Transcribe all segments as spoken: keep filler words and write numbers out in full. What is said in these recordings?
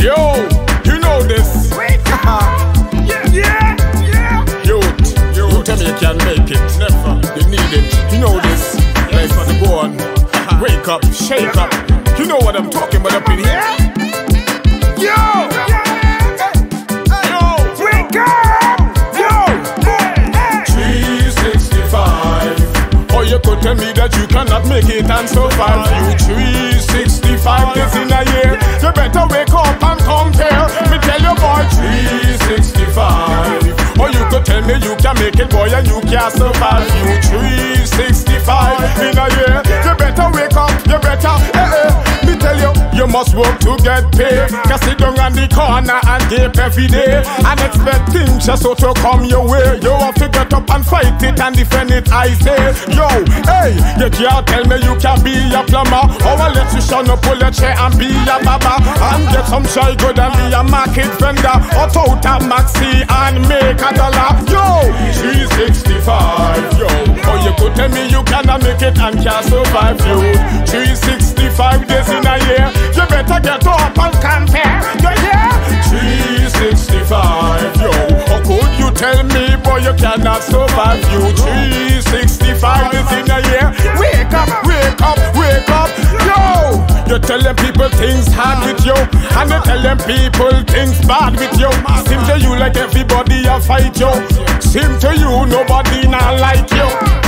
Yo, you know this. Yeah, yeah, yeah. Youth, you tell me you can make it. Never, you need it. You know this. Life on the go on. Wake up, shake up. You know what I'm talking about up in here. Yo, Yo, wake up. yo. three sixty-five. Oh, you could tell me that you cannot make it and survive. You three sixty-five days in a year. You better wake up and compare. Me tell you, boy, three sixty-five. Oh, you could tell me you can make it, boy, and you can't survive. You three sixty-five in a year. You better wake up, you better, eh, eh. Me tell you, you must work to get paid. Cause sit down on the corner and gape every day and expect things just so to come your way. You have to get up and fight it and defend it, I say. Yo, hey, you can't tell me you can be a plumber or a electrician or pull a chair and be a baba and get some shy good and be a market vendor or tout a maxi and make a dollar. Yo, three sixty-five, yo. Oh, you could tell me you cannot make it and can't survive, yo. three sixty-five days in a year. You better get up and compare, yeah, yeah. three sixty-five, yo. How could you tell me, boy, you cannot survive, you? three sixty-five days in a year. Wake up, wake up, wake up, yo. You telling people things hard with you, and you telling people things bad with you. Seem to you like everybody a fight you. Seem to you nobody not like you.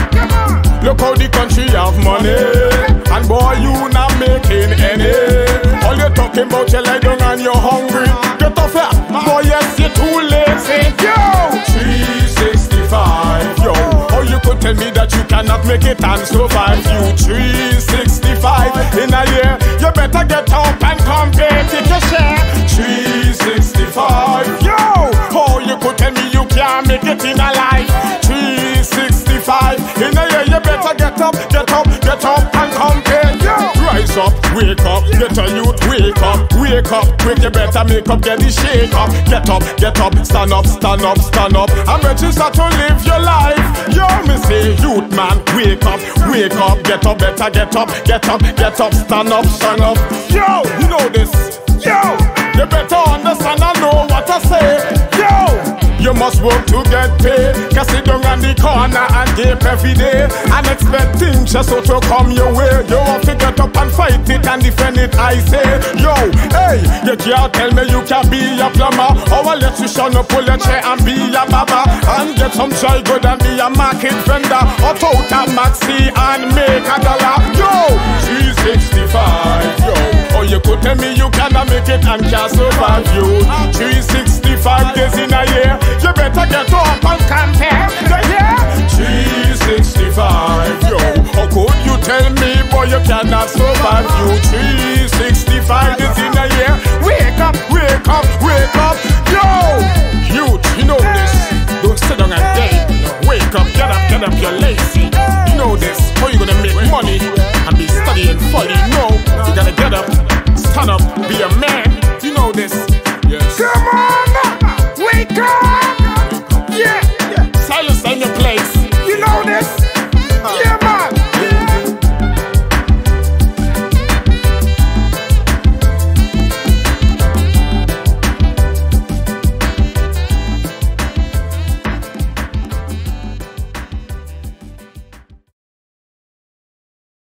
Look how the country have money, and boy you not making any. All you talking about you lie down and you're hungry. Get off here, boy, yes you're too lazy. Yo, three sixty-five, yo. Oh, you could tell me that you cannot make it and survive. You three sixty-five in a year. You better get up and compare, take your share. three sixty-five, yo. Oh, you could tell me you can't make it in a life. three sixty-five in a year. You better get up, get up, get up and compare. Yo, rise up, wake up, get a youth, wake up, wake up, quick. You better make up, get the shake up. Get up, get up, stand up, stand up, stand up. I bet you start to live your life. Yo, me say, youth man, wake up, wake up, get up, better get up, get up, get up, stand up, stand up. Yo, you know this. Yo, you better understand and know what I say. Yo, you must work to get paid. Cause sit down on the corner and gape every day and expect things just so to come your way. You have to get up and fight it and defend it, I say. Yo, hey, you can't tell me you can be a plumber or a electrician or pull a chair and be a baba and get some try good and be a market vendor or tout a maxi and make a dollar. Yo, three sixty-five, yo. Oh, you could tell me you cannot make it and can't survive, you. three sixty-five days in a year. You better get up and compare, yeah. three sixty-five, yo. How could you tell me, boy, you cannot survive, you? three sixty-five days in a year. Wake up, wake up, wake up, yo. Youth, you know this. Don't sit down and day. Wake up, get up, get up, you're lazy. You know this. How you gonna make money and be studying folly? No, you gotta get up, stand up, be a man.